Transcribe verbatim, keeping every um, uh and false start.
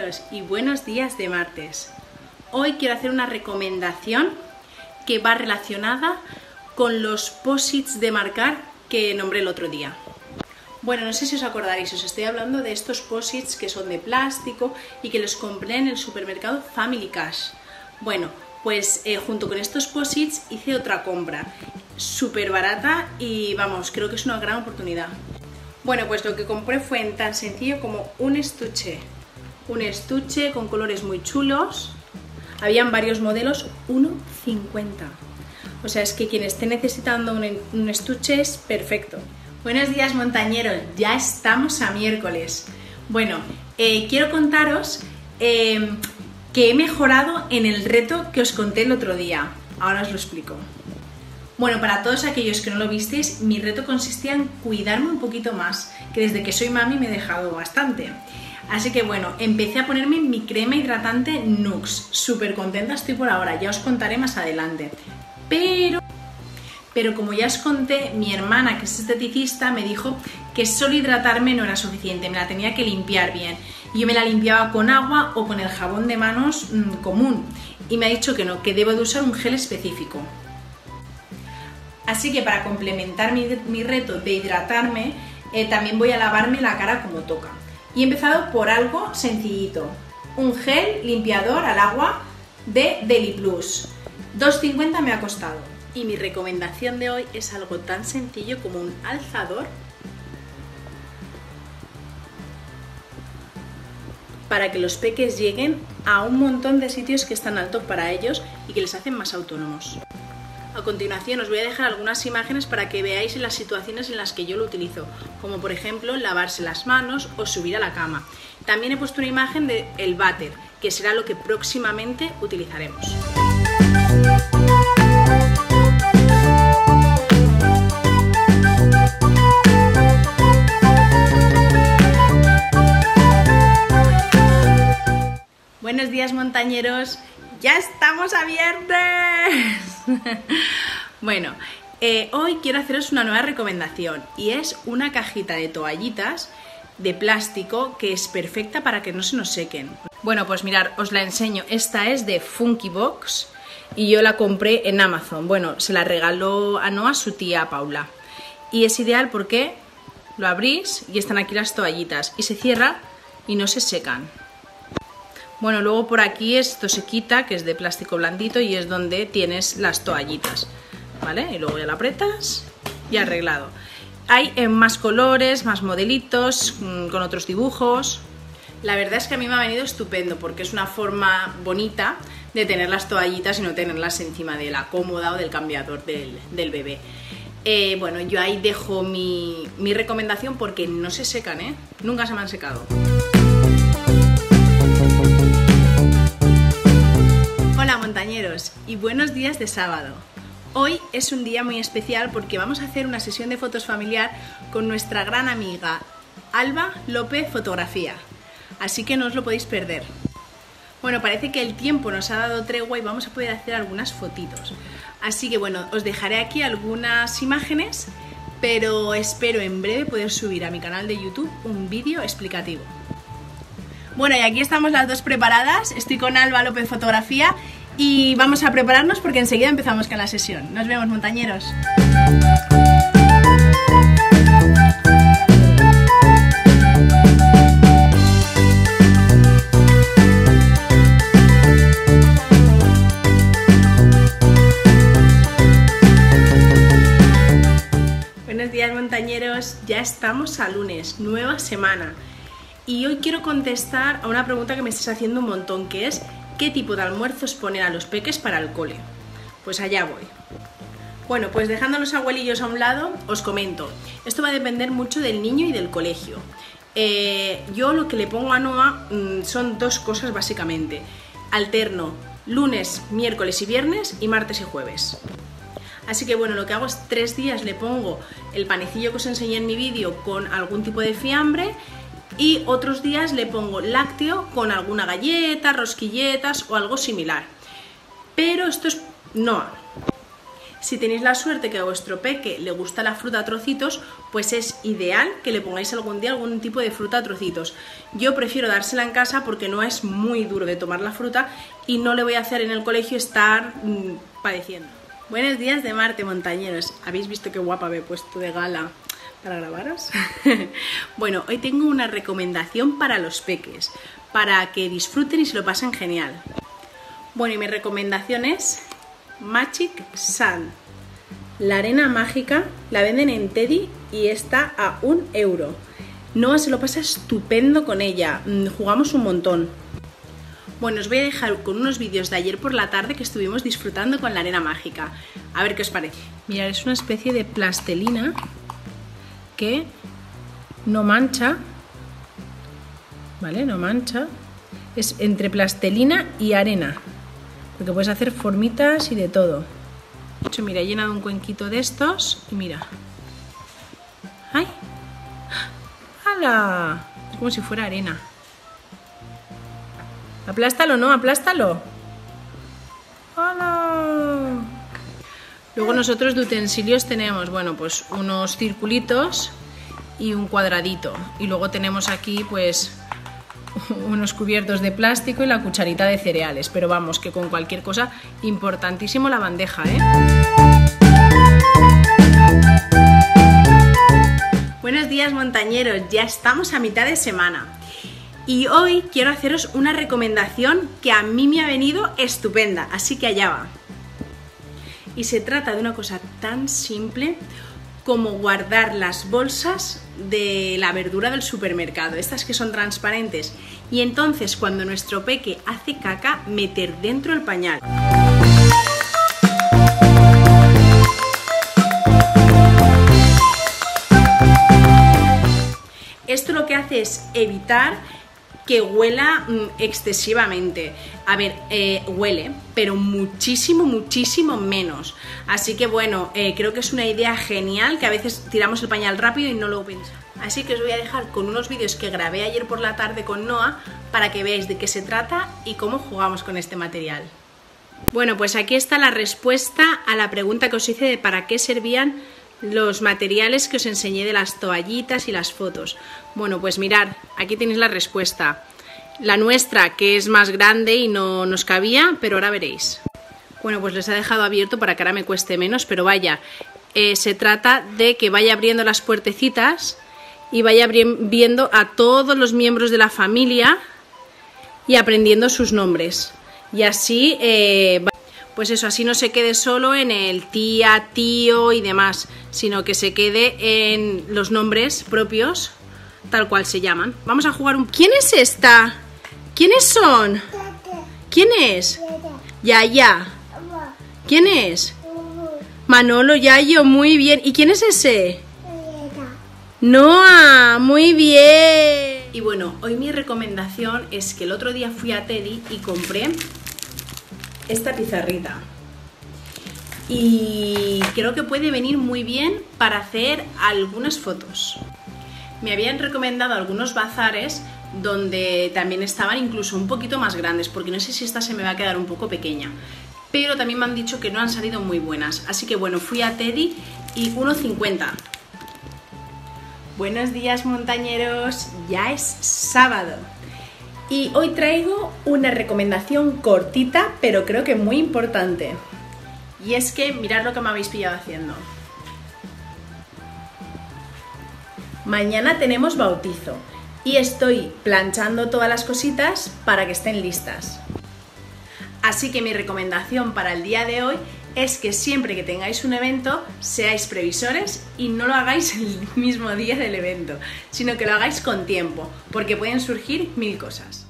montañeros y buenos días de martes. Hoy quiero hacer una recomendación que va relacionada con los posits de marcar que nombré el otro día. Bueno, no sé si os acordaréis, os estoy hablando de estos posits que son de plástico y que los compré en el supermercado Family Cash. Bueno, pues eh, junto con estos posits hice otra compra súper barata y vamos, creo que es una gran oportunidad. Bueno, pues lo que compré fue tan sencillo como un estuche. Un estuche con colores muy chulos. Habían varios modelos, uno cincuenta. O sea, es que quien esté necesitando un, un estuche es perfecto. Buenos días, montañeros. Ya estamos a miércoles. Bueno, eh, quiero contaros eh, que he mejorado en el reto que os conté el otro día. Ahora os lo explico. Bueno, para todos aquellos que no lo visteis, mi reto consistía en cuidarme un poquito más, que desde que soy mami me he dejado bastante. Así que bueno, empecé a ponerme mi crema hidratante Nux. Súper contenta estoy por ahora, ya os contaré más adelante. Pero, pero como ya os conté, mi hermana, que es esteticista, me dijo que solo hidratarme no era suficiente, me la tenía que limpiar bien. Y yo me la limpiaba con agua o con el jabón de manos mmm, común. Y me ha dicho que no, que debo de usar un gel específico. Así que para complementar mi, mi reto de hidratarme, eh, también voy a lavarme la cara como toca. Y he empezado por algo sencillito. Un gel limpiador al agua de Deli Plus. dos cincuenta me ha costado. Y mi recomendación de hoy es algo tan sencillo como un alzador para que los peques lleguen a un montón de sitios que están altos para ellos y que les hacen más autónomos. A continuación os voy a dejar algunas imágenes para que veáis las situaciones en las que yo lo utilizo, como por ejemplo lavarse las manos o subir a la cama. También he puesto una imagen del váter, que será lo que próximamente utilizaremos. Buenos días, montañeros. ¡Ya estamos a viernes! Bueno, eh, hoy quiero haceros una nueva recomendación y es una cajita de toallitas de plástico que es perfecta para que no se nos sequen. Bueno, pues mirad, os la enseño. Esta es de Funky Box y yo la compré en Amazon. Bueno, se la regaló a Noa su tía Paula. Y es ideal porque lo abrís y están aquí las toallitas y se cierra y no se secan. Bueno, luego por aquí esto se quita, que es de plástico blandito y es donde tienes las toallitas, ¿vale? Y luego ya la apretas y arreglado. Hay en más colores, más modelitos, con otros dibujos. La verdad es que a mí me ha venido estupendo porque es una forma bonita de tener las toallitas y no tenerlas encima de la cómoda o del cambiador del, del bebé. Eh, bueno, yo ahí dejo mi, mi recomendación porque no se secan, ¿eh? Nunca se me han secado. Hola montañeros y buenos días de sábado. Hoy es un día muy especial porque vamos a hacer una sesión de fotos familiar con nuestra gran amiga Alba López Fotografía, así que no os lo podéis perder. Bueno, parece que el tiempo nos ha dado tregua y vamos a poder hacer algunas fotitos, así que bueno, os dejaré aquí algunas imágenes, pero espero en breve poder subir a mi canal de YouTube un vídeo explicativo. Bueno, y aquí estamos las dos preparadas, estoy con Alba López Fotografía y vamos a prepararnos porque enseguida empezamos con la sesión. Nos vemos, montañeros. Buenos días, montañeros, ya estamos a lunes, nueva semana. Y hoy quiero contestar a una pregunta que me estás haciendo un montón, que es ¿qué tipo de almuerzos poner a los peques para el cole? Pues allá voy. Bueno, pues dejando los abuelillos a un lado, os comento. Esto va a depender mucho del niño y del colegio. Eh, yo lo que le pongo a Noa mmm, son dos cosas básicamente. Alterno lunes, miércoles y viernes y martes y jueves. Así que bueno, lo que hago es tres días le pongo el panecillo que os enseñé en mi vídeo con algún tipo de fiambre y otros días le pongo lácteo con alguna galleta, rosquilletas o algo similar. Pero esto es Noa. Si tenéis la suerte que a vuestro peque le gusta la fruta a trocitos, pues es ideal que le pongáis algún día algún tipo de fruta a trocitos. Yo prefiero dársela en casa porque no es muy duro de tomar la fruta y no le voy a hacer en el colegio estar mmm, padeciendo. Buenos días de Marte, montañeros. ¿Habéis visto qué guapa me he puesto de gala para grabaros? Bueno, hoy tengo una recomendación para los peques, para que disfruten y se lo pasen genial. Bueno, y mi recomendación es Magic Sand. La arena mágica la venden en Teddy y está a un euro. Noah se lo pasa estupendo con ella, jugamos un montón. Bueno, os voy a dejar con unos vídeos de ayer por la tarde que estuvimos disfrutando con la arena mágica. A ver qué os parece. Mirad, es una especie de plastelina que no mancha, ¿vale? No mancha. Es entre plastelina y arena, porque puedes hacer formitas y de todo. De hecho, mira, he llenado un cuenquito de estos y mira. ¡Ay! ¡Hala! Es como si fuera arena. Aplástalo, ¿no? Aplástalo. ¡Hala! Luego nosotros de utensilios tenemos, bueno, pues unos circulitos y un cuadradito. Y luego tenemos aquí, pues, unos cubiertos de plástico y la cucharita de cereales. Pero vamos, que con cualquier cosa, importantísimo la bandeja, ¿eh? Buenos días, montañeros. Ya estamos a mitad de semana. Y hoy quiero haceros una recomendación que a mí me ha venido estupenda, así que allá va. Y se trata de una cosa tan simple como guardar las bolsas de la verdura del supermercado, estas que son transparentes, y entonces cuando nuestro peque hace caca, meter dentro el pañal. Esto lo que hace es evitar que huela mmm, excesivamente. A ver, eh, huele, pero muchísimo, muchísimo menos. Así que bueno, eh, creo que es una idea genial, que a veces tiramos el pañal rápido y no lo pensamos. Así que os voy a dejar con unos vídeos que grabé ayer por la tarde con Noah para que veáis de qué se trata y cómo jugamos con este material. Bueno, pues aquí está la respuesta a la pregunta que os hice de para qué servían los materiales que os enseñé de las toallitas y las fotos. Bueno, pues mirad, aquí tenéis la respuesta. La nuestra, que es más grande y no nos cabía, pero ahora veréis. Bueno, pues les he dejado abierto para que ahora me cueste menos, pero vaya, eh, se trata de que vaya abriendo las puertecitas y vaya viendo a todos los miembros de la familia y aprendiendo sus nombres. Y así, eh, pues eso, así no se quede solo en el tía, tío y demás, sino que se quede en los nombres propios, tal cual se llaman. Vamos a jugar un... ¿Quién es esta? ¿Quiénes son? ¿Quién es? Yaya. ¿Quién es? Manolo, Yayo, muy bien. ¿Y quién es ese? Noah, muy bien. Y bueno, hoy mi recomendación es que el otro día fui a Teddy y compré esta pizarrita. Y creo que puede venir muy bien para hacer algunas fotos. Me habían recomendado algunos bazares donde también estaban incluso un poquito más grandes, porque no sé si esta se me va a quedar un poco pequeña, pero también me han dicho que no han salido muy buenas, así que bueno, fui a Teddy y uno cincuenta. Buenos días, montañeros, ya es sábado y hoy traigo una recomendación cortita, pero creo que muy importante, y es que mirad lo que me habéis pillado haciendo. Mañana tenemos bautizo y estoy planchando todas las cositas para que estén listas. Así que mi recomendación para el día de hoy es que siempre que tengáis un evento seáis previsores y no lo hagáis el mismo día del evento, sino que lo hagáis con tiempo, porque pueden surgir mil cosas.